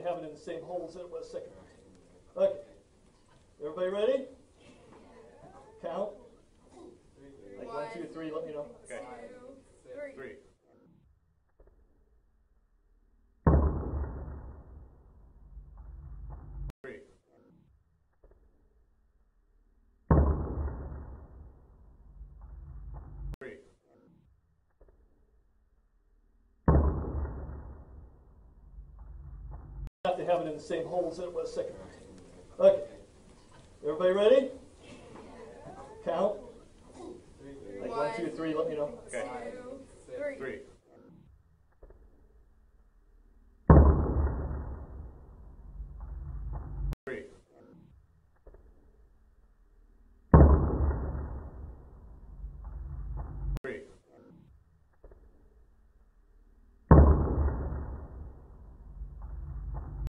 have it in the same holes that it was second. Okay. Everybody ready? Count. Like 1, 2, 3, let me know. Okay. 2, 3. 3. 3. 3. Have to have it in the same holes that it was second. Okay. Everybody ready? Count. Like 1, 2, 3, let me know. Okay. 2, 3. 3.